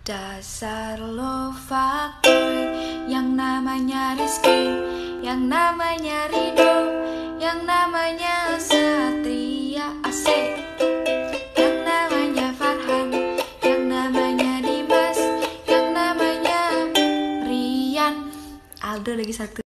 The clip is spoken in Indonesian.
Dasar lo fuckboy, yang namanya Rizky, yang namanya Rido, yang namanya Satria Asik, yang namanya Farhan, yang namanya Dimas, yang namanya Rian, Aldo lagi satu.